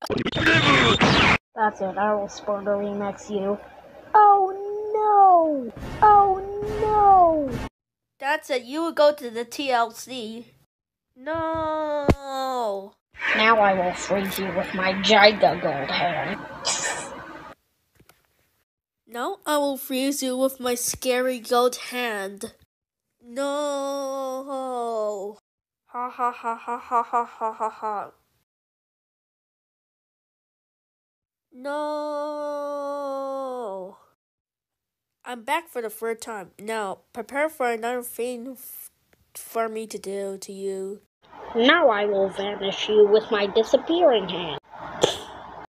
That's it, I will spawn to remix you. Oh no! Oh no! That's it, you will go to the TLC. No! Now I will freeze you with my Giga Gold hand. Now I will freeze you with my scary gold hand. No! Ha ha ha ha ha ha ha ha ha. No! I'm back for the third time. Now, prepare for another thing for me to do to you. Now I will vanish you with my disappearing hand.